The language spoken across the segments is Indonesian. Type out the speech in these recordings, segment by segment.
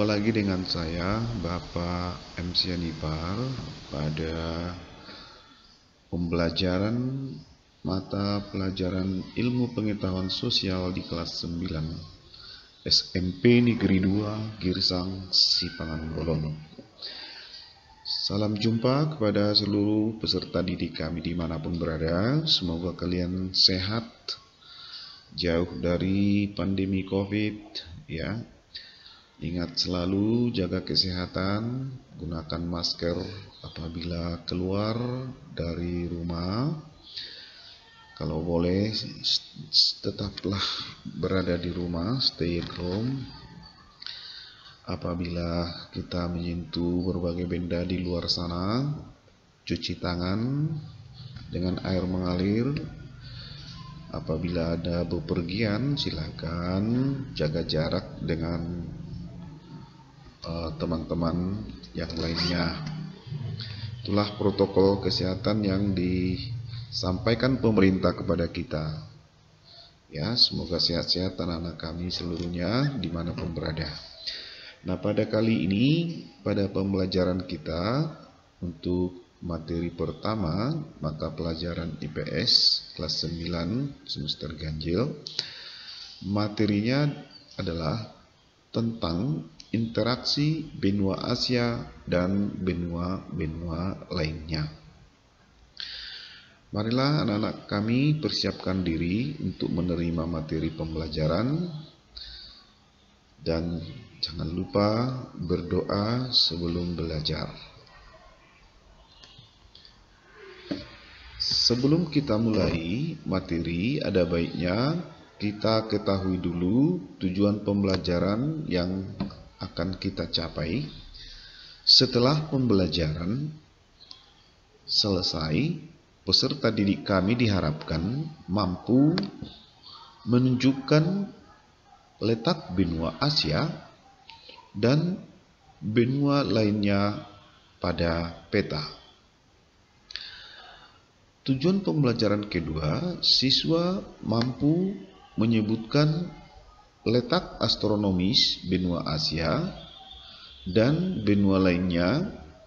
Jumpa lagi dengan saya, Bapak MC Anipar, pada pembelajaran mata pelajaran Ilmu Pengetahuan Sosial di kelas 9 SMP Negeri 2 Girsang Sipangan Bolon. Salam jumpa kepada seluruh peserta didik kami dimanapun berada. Semoga kalian sehat, jauh dari pandemi COVID, ya. Ingat selalu jaga kesehatan, gunakan masker apabila keluar dari rumah. Kalau boleh, tetaplah berada di rumah, stay at home. Apabila kita menyentuh berbagai benda di luar sana, cuci tangan dengan air mengalir. Apabila ada bepergian, silakan jaga jarak dengan teman-teman yang lainnya. Itulah protokol kesehatan yang disampaikan pemerintah kepada kita. Ya, semoga sehat-sehat anak-anak kami seluruhnya dimanapun berada. Nah, pada kali ini, pada pembelajaran kita untuk materi pertama, mata pelajaran IPS kelas 9 semester ganjil, materinya adalah tentang interaksi benua Asia dan benua-benua lainnya. Marilah anak-anak kami persiapkan diri untuk menerima materi pembelajaran, dan jangan lupa berdoa sebelum belajar. Sebelum kita mulai materi, ada baiknya kita ketahui dulu tujuan pembelajaran yang akan kita capai. Setelah pembelajaran selesai, peserta didik kami diharapkan mampu menunjukkan letak benua Asia dan benua lainnya pada peta. Tujuan pembelajaran kedua, siswa mampu menyebutkan letak astronomis benua Asia dan benua lainnya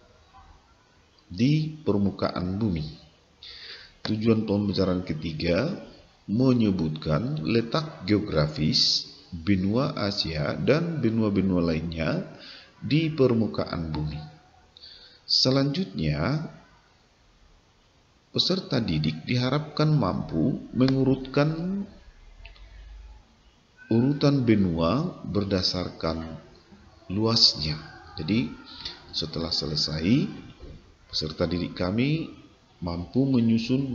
di permukaan bumi. Tujuan pembelajaran ketiga, menyebutkan letak geografis benua Asia dan benua-benua lainnya di permukaan bumi. Selanjutnya, peserta didik diharapkan mampu mengurutkan urutan benua berdasarkan luasnya. Jadi, setelah selesai, peserta didik kami mampu menyusun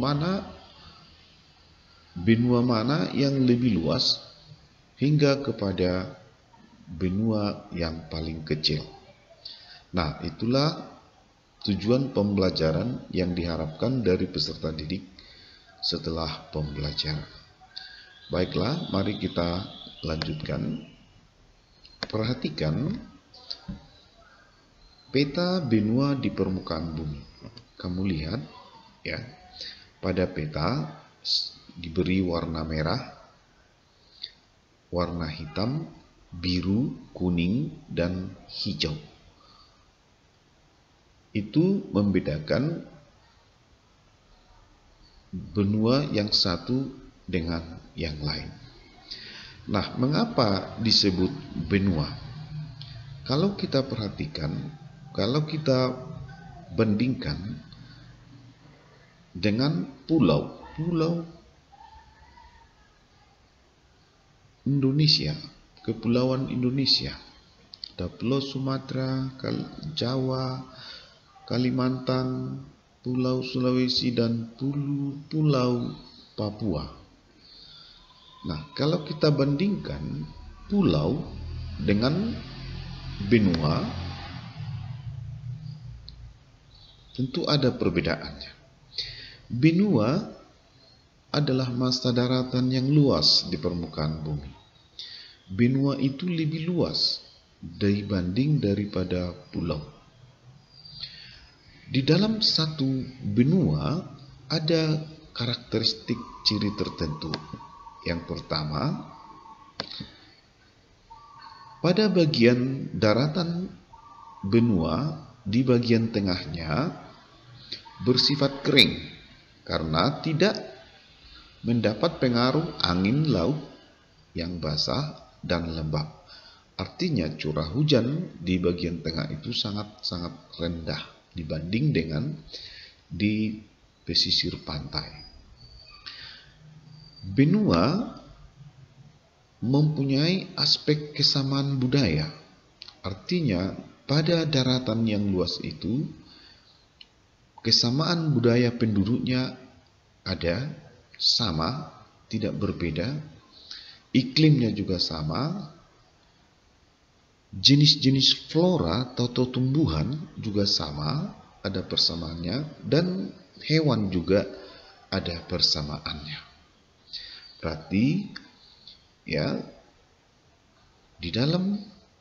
benua mana yang lebih luas hingga kepada benua yang paling kecil. Nah, itulah tujuan pembelajaran yang diharapkan dari peserta didik setelah pembelajaran. Baiklah, mari kita lanjutkan. Perhatikan peta benua di permukaan bumi. Kamu lihat, ya, pada peta diberi warna merah, warna hitam, biru, kuning, dan hijau. Itu membedakan benua yang satu dengan yang lain. Nah, mengapa disebut benua? Kalau kita perhatikan, kalau kita bandingkan dengan pulau Indonesia, kepulauan Indonesia, ada Pulau Sumatera, Jawa, Kalimantan, Pulau Sulawesi, dan Pulau Papua. Nah, kalau kita bandingkan pulau dengan benua, tentu ada perbedaannya. Benua adalah massa daratan yang luas di permukaan bumi. Benua itu lebih luas daripada pulau. Di dalam satu benua ada karakteristik ciri tertentu. Yang pertama, Pada bagian daratan benua di bagian tengahnya bersifat kering karena tidak mendapat pengaruh angin laut yang basah dan lembab. Artinya curah hujan di bagian tengah itu sangat-sangat rendah dibanding dengan di pesisir pantai. Benua mempunyai aspek kesamaan budaya. Artinya pada daratan yang luas itu kesamaan budaya penduduknya ada, sama, tidak berbeda. Iklimnya juga sama. Jenis-jenis flora atau tumbuhan juga sama, ada persamaannya, dan hewan juga ada persamaannya. Berarti ya, di dalam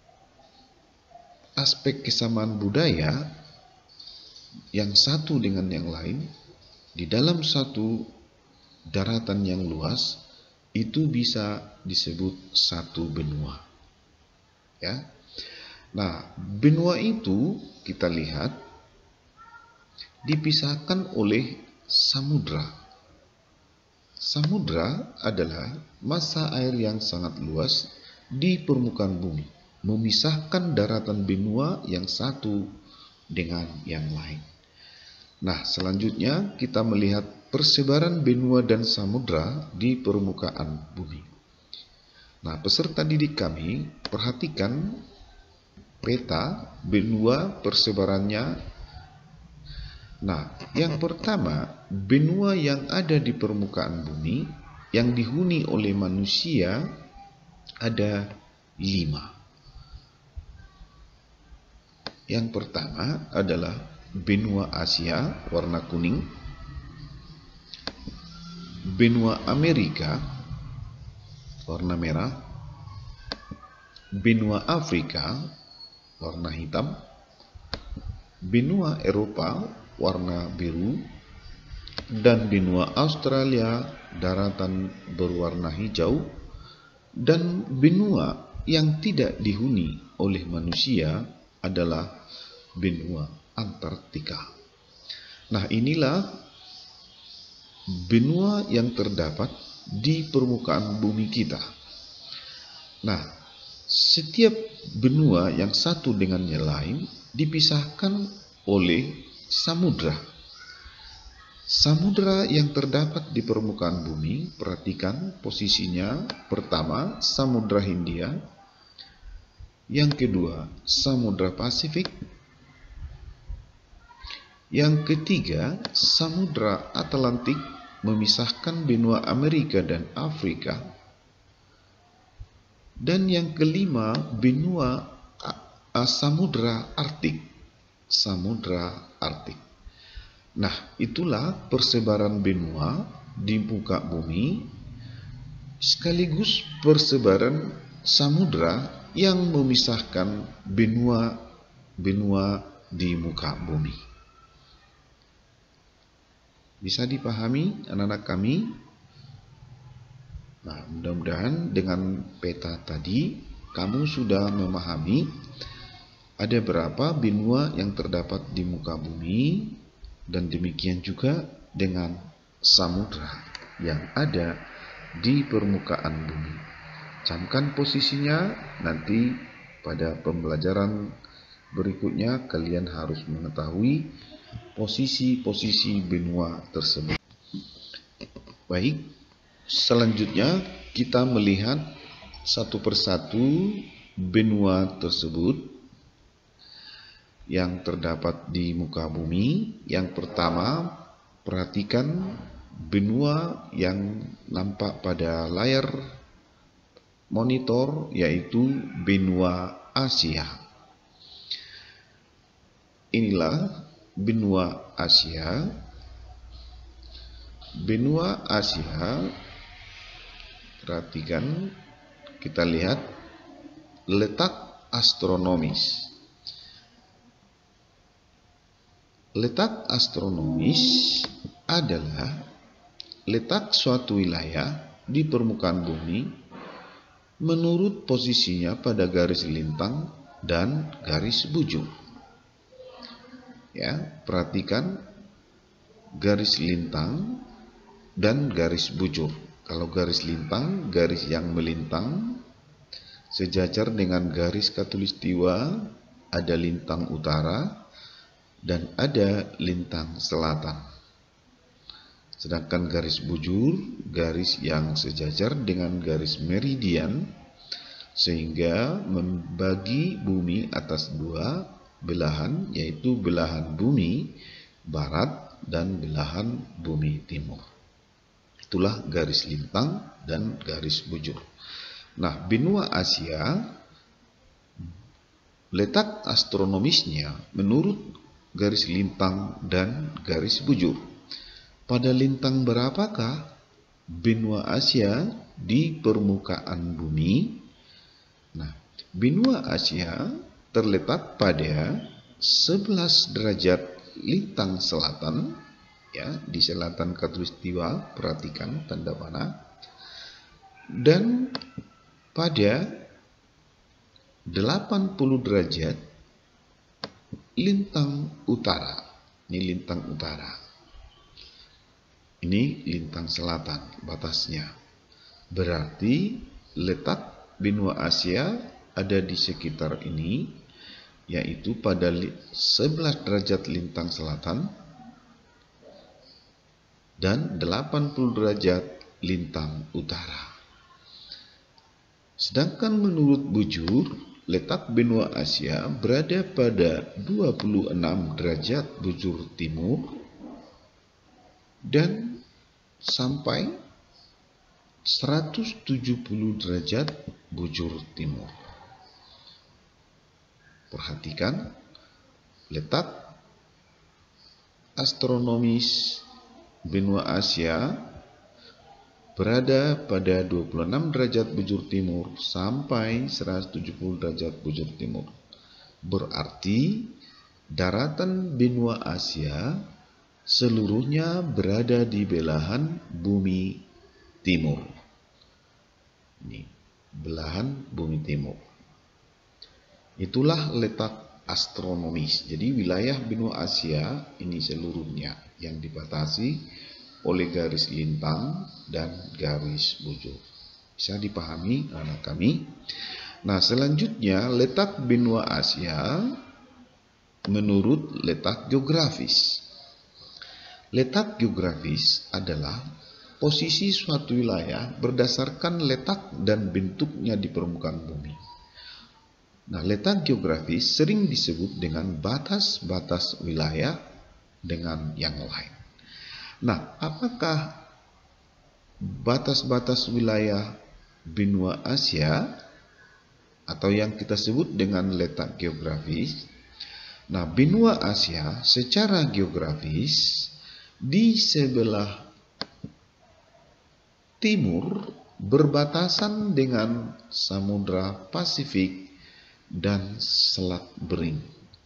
aspek kesamaan budaya yang satu dengan yang lain, di dalam satu daratan yang luas itu bisa disebut satu benua. Ya. Nah, benua itu kita lihat dipisahkan oleh samudra. Samudra adalah massa air yang sangat luas di permukaan bumi, memisahkan daratan benua yang satu dengan yang lain. Nah, selanjutnya kita melihat persebaran benua dan samudra di permukaan bumi. Nah, peserta didik kami, perhatikan peta benua persebarannya. Nah, yang pertama, benua yang ada di permukaan bumi yang dihuni oleh manusia ada 5. Yang pertama adalah benua Asia warna kuning, benua Amerika warna merah, benua Afrika warna hitam, benua Eropa warna biru, dan benua Australia daratan berwarna hijau, dan benua yang tidak dihuni oleh manusia adalah benua Antartika. Nah, inilah benua yang terdapat di permukaan bumi kita. Nah, setiap benua yang satu dengan yang lain dipisahkan oleh samudra. Samudra yang terdapat di permukaan bumi, perhatikan posisinya. Pertama, Samudra Hindia. Yang kedua, Samudra Pasifik. Yang ketiga, Samudra Atlantik memisahkan benua Amerika dan Afrika. Dan yang kelima, benua Samudra Arktik. Samudra Arktik. Nah, itulah persebaran benua di muka bumi sekaligus persebaran samudra yang memisahkan benua-benua di muka bumi. Bisa dipahami anak-anak kami? Nah, mudah-mudahan dengan peta tadi kamu sudah memahami ada berapa benua yang terdapat di muka bumi, dan demikian juga dengan samudra yang ada di permukaan bumi. Camkan posisinya, nanti pada pembelajaran berikutnya kalian harus mengetahui posisi-posisi benua tersebut. Baik, selanjutnya kita melihat satu persatu benua tersebut yang terdapat di muka bumi. Yang pertama, perhatikan benua yang nampak pada layar monitor, yaitu benua Asia. Inilah benua Asia. Benua Asia, perhatikan, kita lihat letak astronomis. Letak astronomis adalah letak suatu wilayah di permukaan bumi menurut posisinya pada garis lintang dan garis bujur. Ya, perhatikan garis lintang dan garis bujur. Kalau garis lintang, garis yang melintang sejajar dengan garis khatulistiwa, ada lintang utara dan ada lintang selatan. Sedangkan garis bujur, garis yang sejajar dengan garis meridian, sehingga membagi bumi atas dua belahan, yaitu belahan bumi barat dan belahan bumi timur. Itulah garis lintang dan garis bujur. Nah, benua Asia, letak astronomisnya menurut garis lintang dan garis bujur. Pada lintang berapakah benua Asia di permukaan bumi? Nah, benua Asia terletak pada 11 derajat lintang selatan, ya, di selatan khatulistiwa, perhatikan tanda panah, dan pada 80 derajat lintang utara. Ini lintang utara. Ini lintang selatan batasnya. Berarti letak benua Asia ada di sekitar ini, yaitu pada 11 derajat lintang selatan dan 80 derajat lintang utara. Sedangkan menurut bujur, letak benua Asia berada pada 26 derajat bujur timur dan sampai 170 derajat bujur timur. Perhatikan letak astronomis benua Asia berada pada 26 derajat bujur timur sampai 170 derajat bujur timur. Berarti daratan benua Asia seluruhnya berada di belahan bumi timur. Ini belahan bumi timur. Itulah letak astronomis. Jadi wilayah benua Asia ini seluruhnya yang dibatasi oleh garis lintang dan garis bujur. Bisa dipahami anak kami? Nah, selanjutnya letak benua Asia menurut letak geografis. Letak geografis adalah posisi suatu wilayah berdasarkan letak dan bentuknya di permukaan bumi. Nah, letak geografis sering disebut dengan batas-batas wilayah dengan yang lain. Nah, apakah batas-batas wilayah benua Asia atau yang kita sebut dengan letak geografis? Nah, benua Asia secara geografis di sebelah timur berbatasan dengan Samudra Pasifik dan Selat Bering.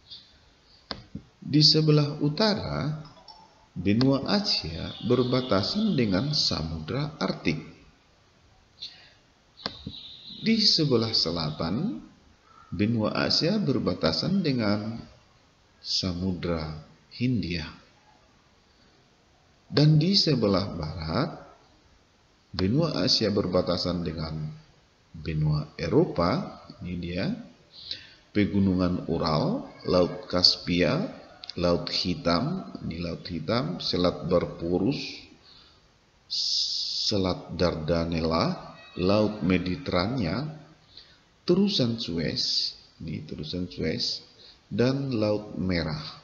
Di sebelah utara, benua Asia berbatasan dengan Samudra Arktik. Di sebelah selatan, benua Asia berbatasan dengan Samudra Hindia. Dan di sebelah barat, benua Asia berbatasan dengan benua Eropa, ini dia, pegunungan Ural, Laut Kaspia, Laut Hitam, ini Laut Hitam, Selat Barbarus, Selat Dardanella, Laut Mediterania, terusan Suez, ini terusan Suez, dan Laut Merah.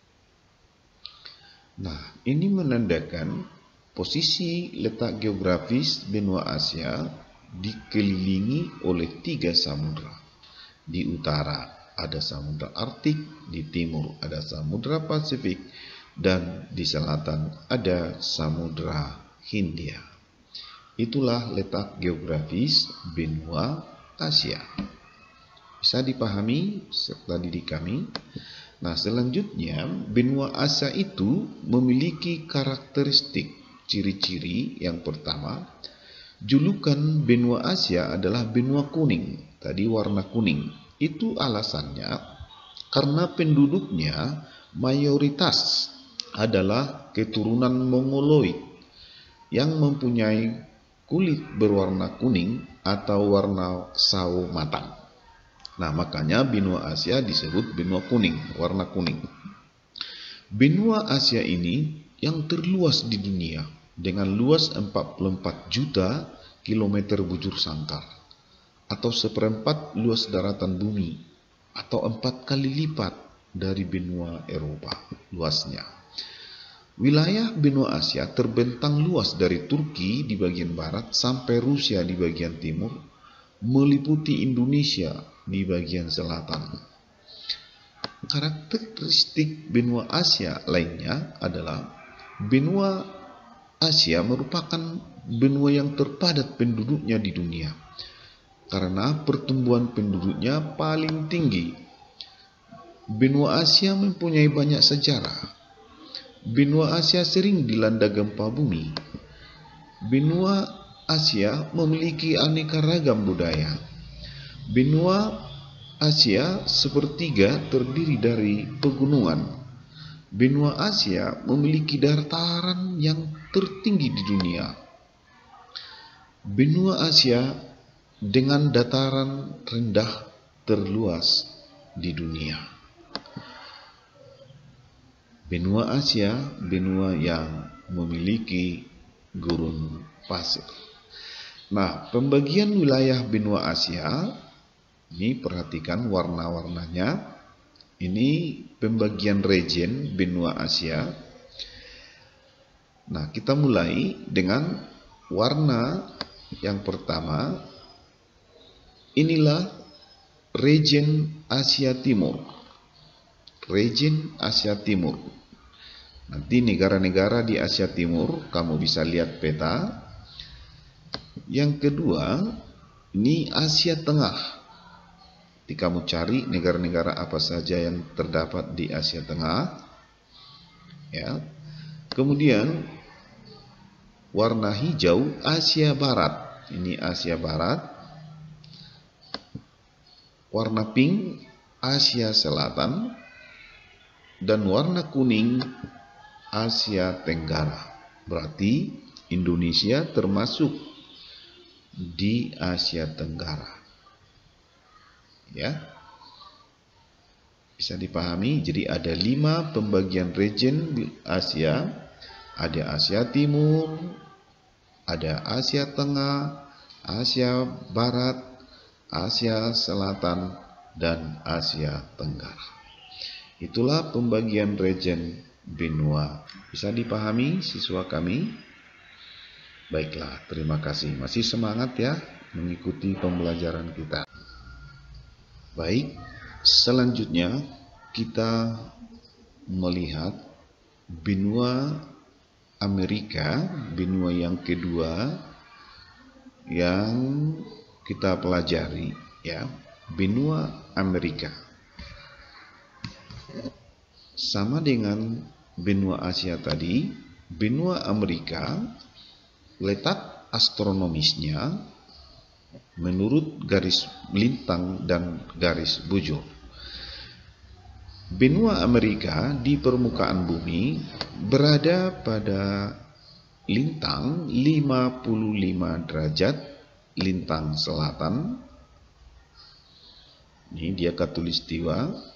Nah, ini menandakan posisi letak geografis benua Asia dikelilingi oleh 3 samudra. Di utara ada Samudra Arktik, di timur ada Samudra Pasifik, dan di selatan ada Samudra Hindia. Itulah letak geografis benua Asia. Bisa dipahami serta didik kami? Nah, selanjutnya benua Asia itu memiliki karakteristik ciri-ciri yang pertama, Julukan benua Asia adalah benua kuning. Tadi warna kuning. Itu alasannya karena penduduknya mayoritas adalah keturunan Mongoloid yang mempunyai kulit berwarna kuning atau warna sawo matang. Nah, makanya benua Asia disebut benua kuning, warna kuning. Benua Asia ini yang terluas di dunia dengan luas 44 juta kilometer bujur sangkar atau seperempat luas daratan bumi atau 4 kali lipat dari benua Eropa luasnya. Wilayah benua Asia terbentang luas dari Turki di bagian barat sampai Rusia di bagian timur, meliputi Indonesia di bagian selatan. Karakteristik benua Asia lainnya adalah benua Asia merupakan benua yang terpadat penduduknya di dunia karena pertumbuhan penduduknya paling tinggi. Benua Asia mempunyai banyak sejarah. Benua Asia sering dilanda gempa bumi. Benua Asia memiliki aneka ragam budaya. Benua Asia sepertiga terdiri dari pegunungan. Benua Asia memiliki dataran yang tertinggi di dunia. Benua Asia dengan dataran rendah terluas di dunia. Benua Asia, benua yang memiliki gurun pasir. Nah, pembagian wilayah benua Asia, ini perhatikan warna-warnanya. Ini pembagian region benua Asia. Nah, kita mulai dengan warna yang pertama. Inilah region Asia Timur. Region Asia Timur. Nanti negara-negara di Asia Timur kamu bisa lihat peta. Yang kedua, ini Asia Tengah. Nanti kamu cari negara-negara apa saja yang terdapat di Asia Tengah. Ya. Kemudian warna hijau Asia Barat. Ini Asia Barat. Warna pink Asia Selatan. Dan warna kuning Asia Tenggara. Berarti Indonesia termasuk di Asia Tenggara. Ya. Bisa dipahami, jadi ada 5 pembagian region di Asia. Ada Asia Timur, ada Asia Tengah, Asia Barat, Asia Selatan, dan Asia Tenggara. Itulah pembagian region benua. Bisa dipahami siswa kami? Baiklah, terima kasih. Masih semangat ya mengikuti pembelajaran kita. Baik, selanjutnya kita melihat benua Amerika, benua yang kedua yang kita pelajari ya, benua Amerika. Sama dengan benua Asia tadi, benua Amerika letak astronomisnya menurut garis lintang dan garis bujur. Benua Amerika di permukaan bumi berada pada lintang 55 derajat lintang selatan. Ini dia khatulistiwa.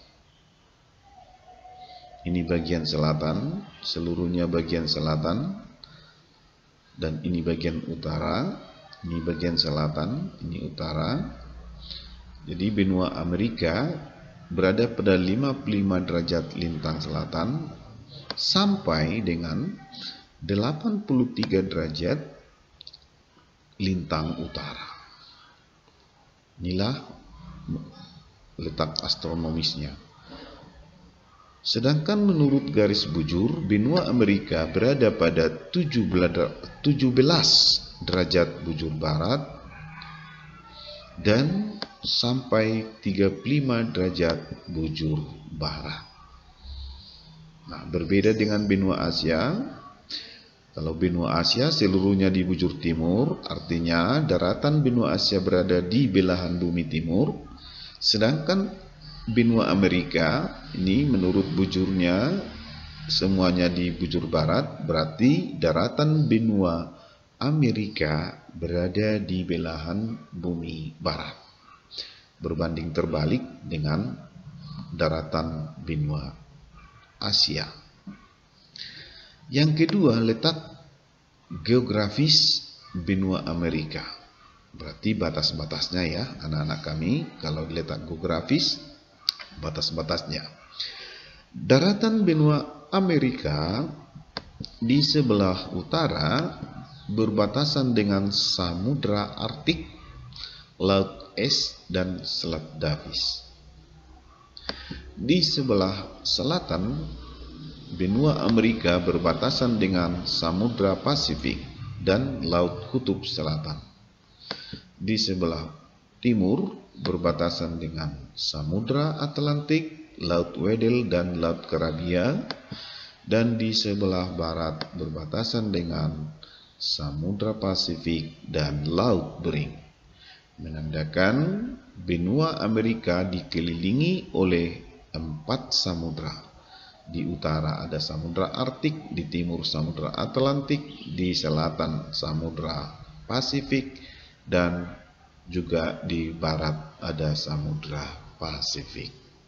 Ini bagian selatan, seluruhnya bagian selatan, dan ini bagian utara, ini bagian selatan, ini utara. Jadi benua Amerika berada pada 55 derajat lintang selatan sampai dengan 83 derajat lintang utara. Inilah letak astronomisnya. Sedangkan menurut garis bujur, benua Amerika berada pada 17 derajat bujur barat dan sampai 35 derajat bujur barat. Nah, berbeda dengan benua Asia, Kalau benua Asia seluruhnya di bujur timur, artinya daratan benua Asia berada di belahan bumi timur, sedangkan benua Amerika ini menurut bujurnya semuanya di bujur barat, berarti daratan benua Amerika berada di belahan bumi barat, berbanding terbalik dengan daratan benua Asia. Yang kedua, letak geografis benua Amerika. Berarti batas-batasnya ya anak-anak kami, kalau letak geografis, batas-batasnya. Daratan benua Amerika di sebelah utara berbatasan dengan Samudra Arktik, Laut Es, dan Selat Davis. Di sebelah selatan benua Amerika berbatasan dengan Samudra Pasifik dan Laut Kutub Selatan. Di sebelah timur berbatasan dengan Samudra Atlantik, Laut Weddell dan Laut Karibia, dan di sebelah barat berbatasan dengan Samudra Pasifik dan Laut Bering, menandakan benua Amerika dikelilingi oleh 4 samudra. Di utara ada Samudra Arktik, di timur Samudra Atlantik, di selatan Samudra Pasifik, dan juga di barat ada Samudra Pasifik.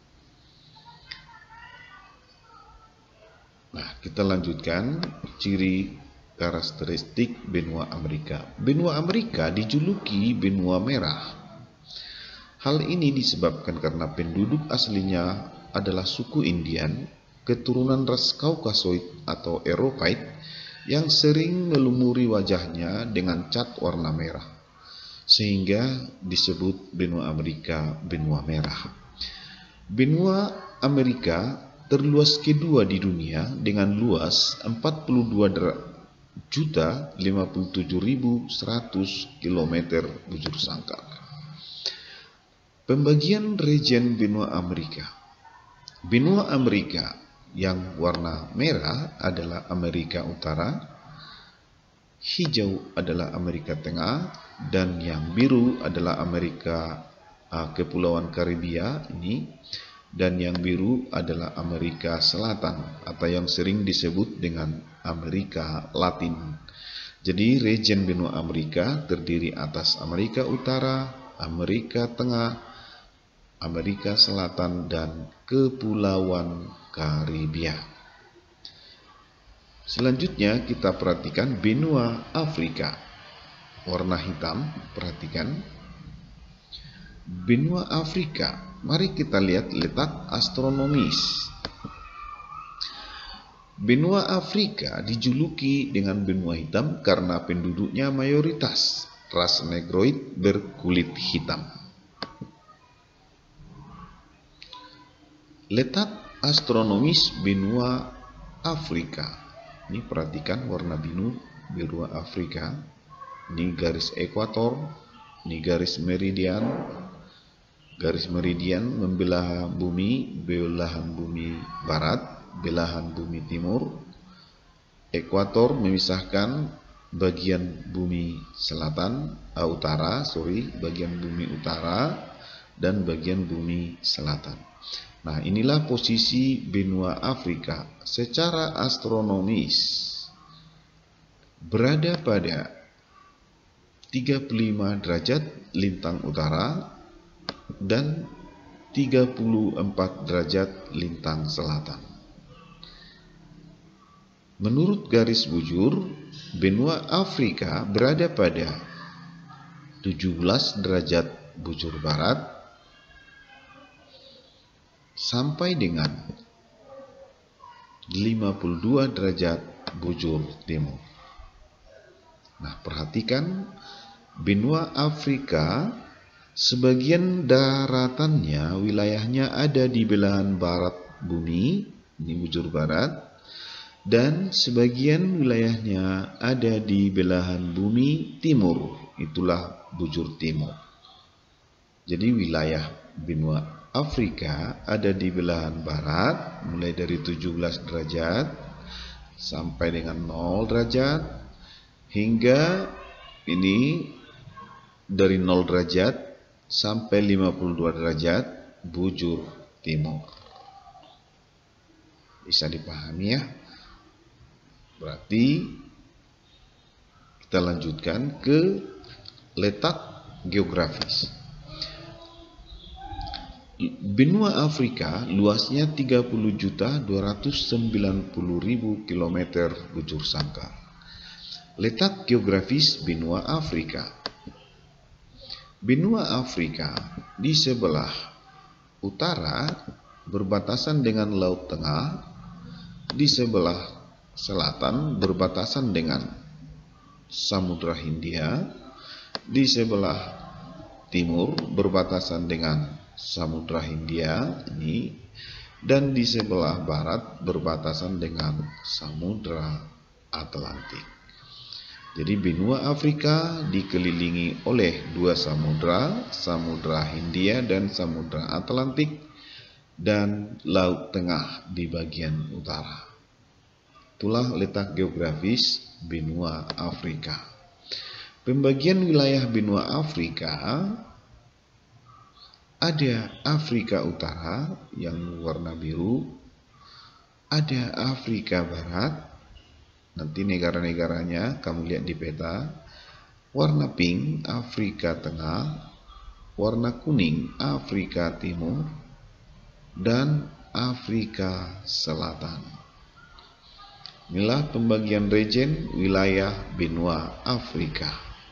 Nah, kita lanjutkan ciri karakteristik benua Amerika. Benua Amerika dijuluki benua merah. Hal ini disebabkan karena penduduk aslinya adalah suku Indian, keturunan ras Kaukasoid atau Eropaid, yang sering melumuri wajahnya dengan cat warna merah, sehingga disebut benua Amerika benua merah. Benua Amerika terluas kedua di dunia dengan luas 42.057.100 km bujur sangkar. Pembagian region benua Amerika. Benua Amerika yang warna merah adalah Amerika Utara, hijau adalah Amerika Tengah, dan yang biru adalah Amerika Kepulauan Karibia ini, dan yang biru adalah Amerika Selatan atau yang sering disebut dengan Amerika Latin. Jadi region benua Amerika terdiri atas Amerika Utara, Amerika Tengah, Amerika Selatan, dan Kepulauan Karibia. Selanjutnya kita perhatikan benua Afrika. Warna hitam, perhatikan. Benua Afrika, mari kita lihat letak astronomis. Benua Afrika dijuluki dengan benua hitam karena penduduknya mayoritas ras Negroid berkulit hitam. Letak astronomis benua Afrika. Ini perhatikan warna biru benua Afrika. Ini garis ekuator, ini garis meridian. Garis meridian membelah bumi, belahan bumi barat, belahan bumi timur. Ekuator memisahkan bagian bumi selatan, bagian bumi utara dan bagian bumi selatan. Nah, inilah posisi benua Afrika secara astronomis berada pada 35 derajat lintang utara dan 34 derajat lintang selatan. Menurut garis bujur, benua Afrika berada pada 17 derajat bujur barat sampai dengan 52 derajat bujur timur. Nah, perhatikan benua Afrika, sebagian daratannya wilayahnya ada di belahan barat bumi, ini bujur barat, dan sebagian wilayahnya ada di belahan bumi timur, itulah bujur timur. Jadi wilayah benua Afrika ada di belahan barat mulai dari 17 derajat sampai dengan 0 derajat, hingga ini dari 0 derajat sampai 52 derajat bujur timur. Bisa dipahami ya? Berarti kita lanjutkan ke letak geografis. Benua Afrika luasnya 30.290.000 km bujur sangkar. Letak geografis benua Afrika. Benua Afrika di sebelah utara berbatasan dengan Laut Tengah, di sebelah selatan berbatasan dengan Samudra Hindia, di sebelah timur berbatasan dengan Samudra Hindia ini, dan di sebelah barat berbatasan dengan Samudra Atlantik. Jadi benua Afrika dikelilingi oleh dua samudra, Samudra Hindia dan Samudra Atlantik, dan Laut Tengah di bagian utara. Itulah letak geografis benua Afrika. Pembagian wilayah benua Afrika, ada Afrika Utara yang warna biru, ada Afrika Barat, nanti negara-negaranya kamu lihat di peta, warna pink Afrika Tengah, warna kuning Afrika Timur, dan Afrika Selatan. Inilah pembagian region wilayah benua Afrika.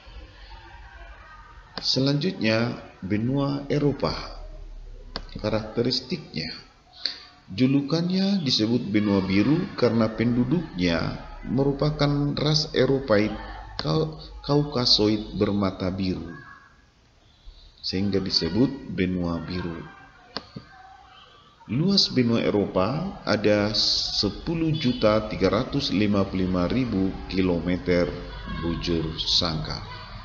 Selanjutnya benua Eropa. Karakteristiknya, julukannya disebut benua biru karena penduduknya merupakan ras Eropaid Kaukasoid bermata biru, sehingga disebut benua biru. Luas benua Eropa ada 10.355.000 km bujur sangkar.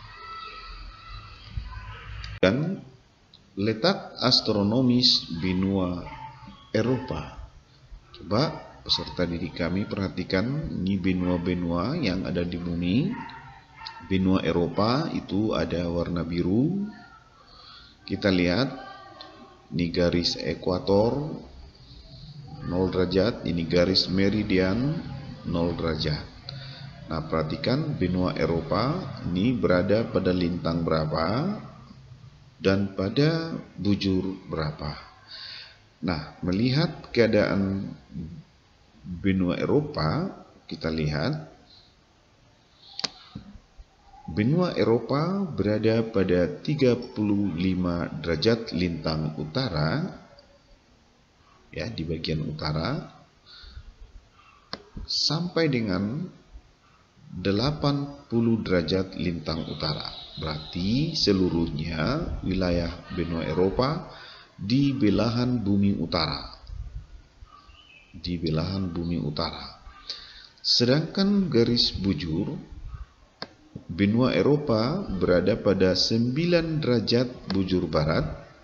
Dan letak astronomis benua Eropa. Coba peserta didik kami perhatikan, ini benua-benua yang ada di bumi. Benua Eropa itu ada warna biru. Kita lihat, ini garis ekuator 0 derajat, ini garis meridian 0 derajat. Nah, perhatikan benua Eropa ini berada pada lintang berapa dan pada bujur berapa. Nah, melihat keadaan benua Eropa, kita lihat benua Eropa berada pada 35 derajat lintang utara, ya, di bagian utara, sampai dengan 80 derajat lintang utara. Berarti seluruhnya wilayah benua Eropa di belahan bumi utara. Di belahan bumi utara. Sedangkan garis bujur benua Eropa berada pada 9 derajat bujur barat.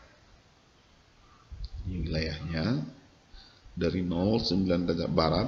Ini wilayahnya dari 9 derajat barat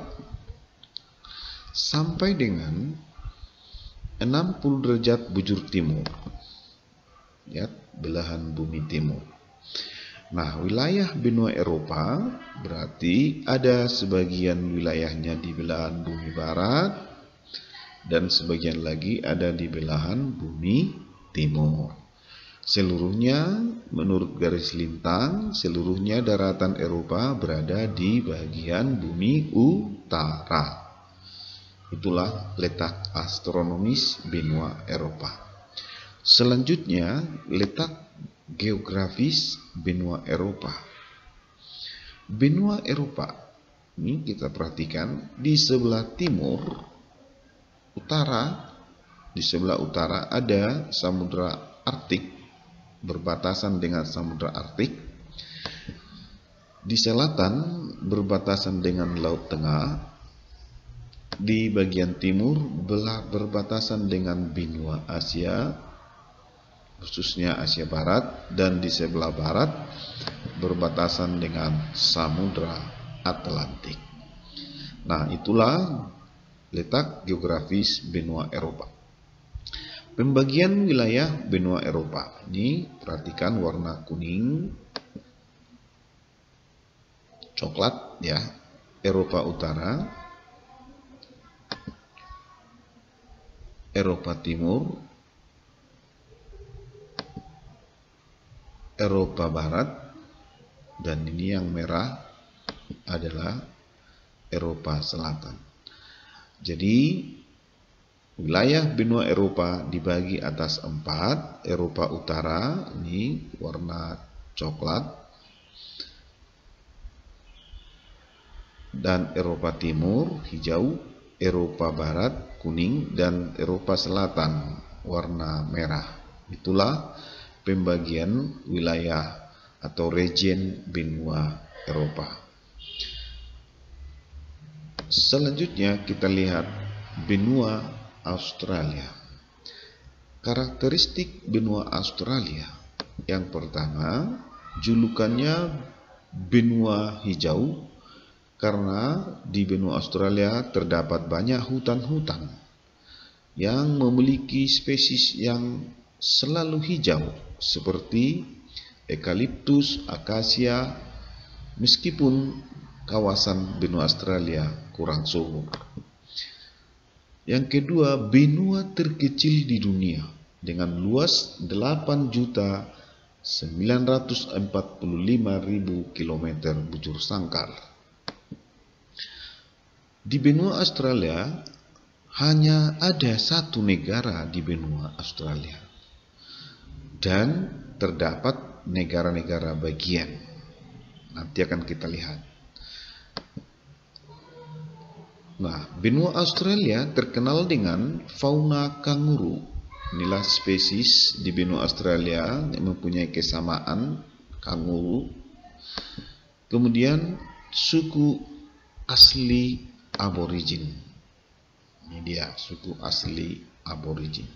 sampai dengan 60 derajat bujur timur, ya, belahan bumi timur. Nah, wilayah benua Eropa berarti ada sebagian wilayahnya di belahan bumi barat dan sebagian lagi ada di belahan bumi timur. Seluruhnya menurut garis lintang, seluruhnya daratan Eropa berada di bagian bumi utara. Itulah letak astronomis benua Eropa. Selanjutnya, letak geografis benua Eropa. Benua Eropa ini kita perhatikan di sebelah timur utara, di sebelah utara ada Samudra Arktik berbatasan dengan Samudra Arktik. Di selatan berbatasan dengan Laut Tengah. Di bagian timur berbatasan dengan benua Asia, khususnya Asia Barat, dan di sebelah barat berbatasan dengan Samudra Atlantik. Nah, itulah letak geografis benua Eropa. Pembagian wilayah benua Eropa. Ini perhatikan warna kuning, coklat ya. Eropa Utara, Eropa Timur, Eropa Barat, dan ini yang merah adalah Eropa Selatan. Jadi wilayah benua Eropa dibagi atas 4. Eropa Utara ini warna coklat, dan Eropa Timur hijau, Eropa Barat kuning, dan Eropa Selatan warna merah. Itulah pembagian wilayah atau region benua Eropa. Selanjutnya kita lihat benua Australia. Karakteristik benua Australia. Yang pertama, julukannya benua hijau karena di benua Australia terdapat banyak hutan-hutan yang memiliki spesies yang selalu hijau seperti eukaliptus, akasia, meskipun kawasan benua Australia kurang subur. Yang kedua, benua terkecil di dunia dengan luas 8.945.000 km bujur sangkar. Di benua Australia hanya ada satu negara di benua Australia dan terdapat negara-negara bagian. Nanti akan kita lihat. Nah, benua Australia terkenal dengan fauna kanguru. Inilah spesies di benua Australia yang mempunyai kesamaan kanguru. Kemudian suku asli aborigin. Ini dia suku asli aborigin.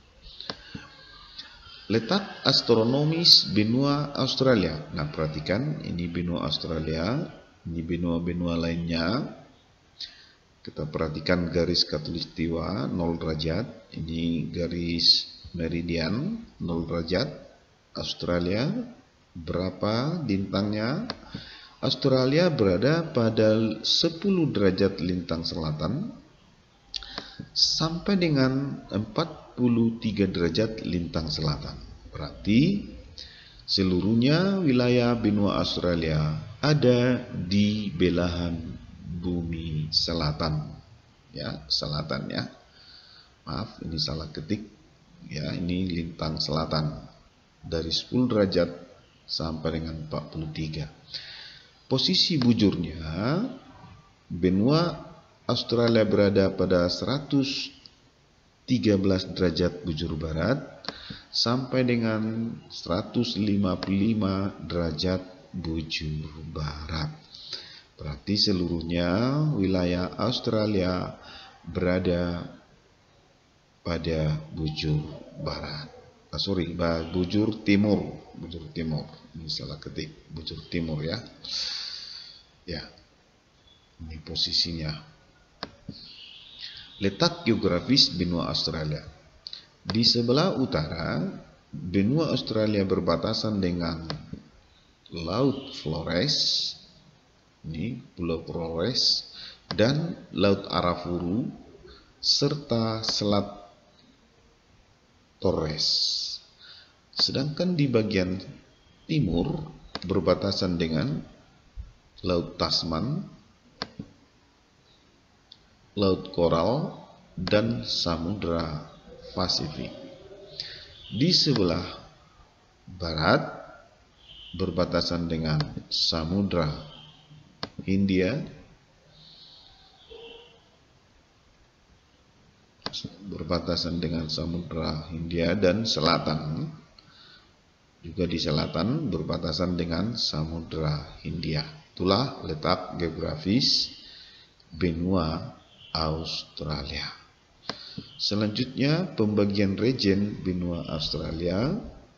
Letak astronomis benua Australia. Nah, perhatikan ini benua Australia, ini benua-benua lainnya. Kita perhatikan garis khatulistiwa 0 derajat, ini garis meridian 0 derajat. Australia berapa bintangnya? Australia berada pada 10 derajat lintang selatan sampai dengan 43 derajat lintang selatan. Berarti seluruhnya wilayah benua Australia ada di belahan bumi selatan. Ya, selatan ya. Maaf, ini salah ketik. Ya, ini lintang selatan dari 10 derajat sampai dengan 43. Posisi bujurnya, benua Australia berada pada 113 derajat bujur barat sampai dengan 155 derajat bujur barat. Berarti seluruhnya wilayah Australia berada pada bujur barat. Bujur timur. Ini salah ketik, bujur timur ya. Ya, ini posisinya. Letak geografis benua Australia. Di sebelah utara, benua Australia berbatasan dengan Laut Flores, ini Pulau Flores, dan Laut Arafuru, serta Selat Torres. Sedangkan di bagian timur berbatasan dengan Laut Tasman, Laut Koral, dan Samudra Pasifik. Di sebelah barat berbatasan dengan Samudra Hindia, dan selatan, juga di selatan berbatasan dengan Samudra Hindia. Itulah letak geografis benua Australia. Selanjutnya pembagian region benua Australia.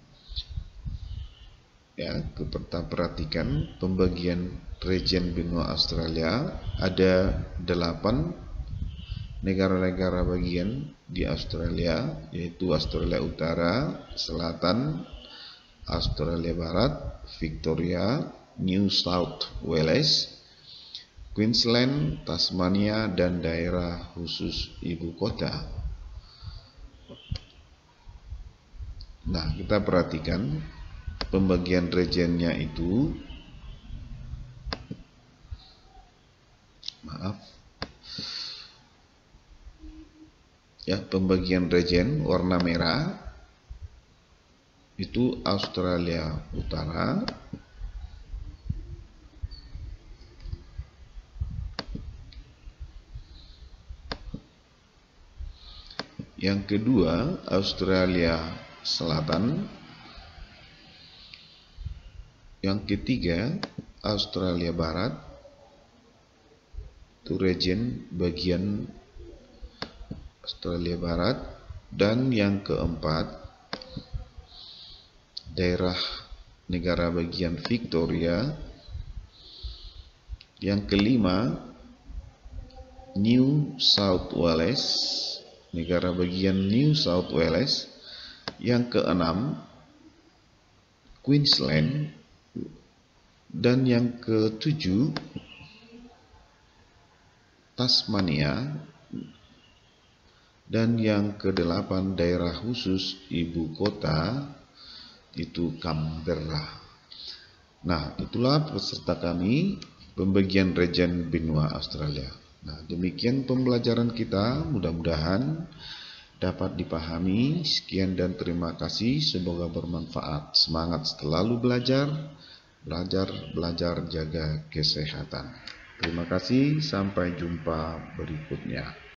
Ya, kita perhatikan pembagian region benua Australia ada 8 negara-negara bagian di Australia, yaitu Australia Utara, Selatan, Australia Barat, Victoria, New South Wales, Queensland, Tasmania, dan daerah khusus ibu kota. Nah, kita perhatikan pembagian regionnya itu, pembagian region warna merah itu Australia Utara, yang kedua Australia Selatan, yang ketiga Australia Barat, itu region bagian Australia Barat, dan yang keempat daerah negara bagian Victoria, yang kelima New South Wales, negara bagian New South Wales, yang keenam Queensland, dan yang ketujuh Tasmania, dan yang kedelapan daerah khusus ibu kota itu Canberra. Nah, itulah peserta kami pembagian region benua Australia. Nah, demikian pembelajaran kita, mudah-mudahan dapat dipahami. Sekian dan terima kasih, semoga bermanfaat. Semangat selalu belajar, belajar, jaga kesehatan. Terima kasih, sampai jumpa berikutnya.